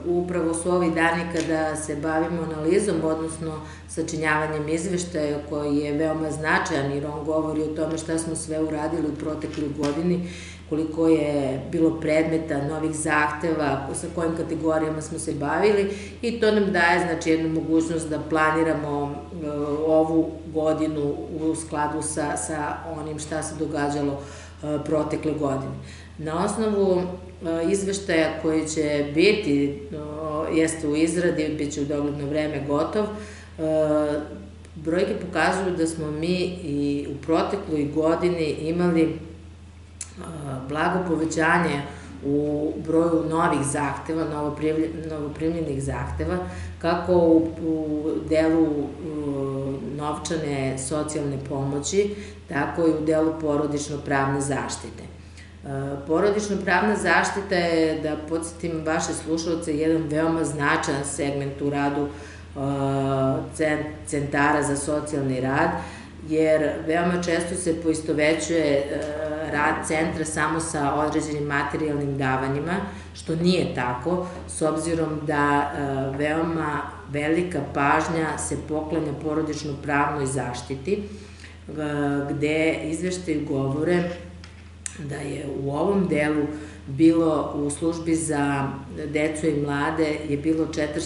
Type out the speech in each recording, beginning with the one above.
Upravo su ovi dani kada se bavimo analizom, odnosno sačinjavanjem izveštaja koji je veoma značajan jer on govori o tome šta smo sve uradili u protekloj godini, koliko je bilo predmeta, novih zahteva, sa kojim kategorijama smo se bavili i to nam daje jednu mogućnost da planiramo ovu godinu u skladu sa onim šta se događalo protekle godine. Na osnovu izveštaja koji će biti, jeste u izradi, bit će u dogledno vreme gotov, brojke pokazuju da smo mi i u protekloj godini imali blago povećanje u broju novih zahteva, novoprimljenih zahteva, kako u delu novčane socijalne pomoći, tako i u delu porodično-pravne zaštite. Porodično-pravna zaštita je, da podsjetim vaše slušalce, jedan veoma značajan segment u radu centara za socijalni rad, jer veoma često se poistovećuje rad centra samo sa određenim materijalnim davanjima, što nije tako, s obzirom da veoma velika pažnja se poklanja porodično-pravnoj zaštiti, gde izveštaji govore da je u ovom delu bilo u službi za decu i mlade je bilo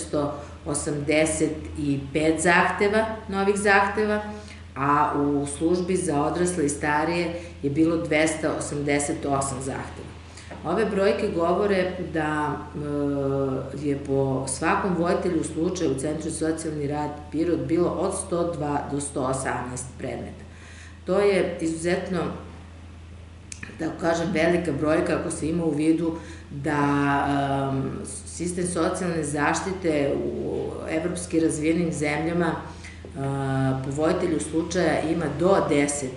485 zahteva, novih zahteva, a u službi za odrasle i starije je bilo 288 zahteva. Ove brojke govore da je po svakom voditelju slučaja u Centru za socijalni rad Pirot bilo od 102 do 118 predmeta. To je izuzetno, da kažem, velika brojka ako se ima u vidu da sistem socijalne zaštite u evropski razvijenim zemljama po voditelju slučaja ima do 10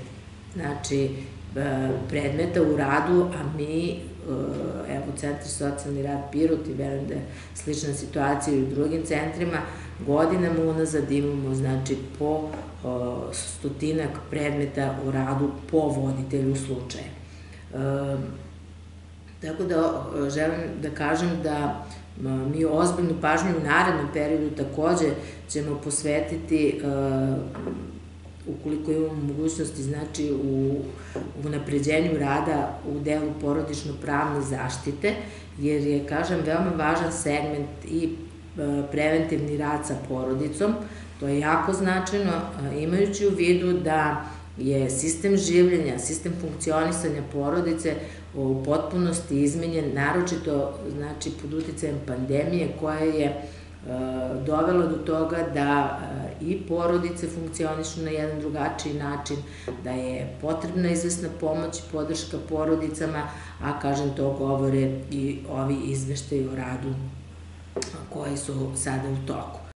predmeta u radu, a mi, evo, Centar socijalni rad Pirot, i verujem da je slična situacija i u drugim centrima, godinama unazad imamo po stotinak predmeta u radu po voditelju slučaja. Tako da želim da kažem da mi ozbiljnu pažnju u narednom periodu takođe ćemo posvetiti, ukoliko imamo mogućnosti, u unapređenju rada u delu porodično-pravne zaštite, jer je, kažem, veoma važan segment i preventivni rad sa porodicom. To je jako značajno, imajući u vidu da je sistem življenja, sistem funkcionisanja porodice u potpunosti izmenjen, naročito pod uticajem pandemije koja je dovela do toga da i porodice funkcionišu na jedan drugačiji način, da je potrebna izvesna pomoć i podrška porodicama, a kažem, to govore i ovi izveštaji o radu koji su sada u toku.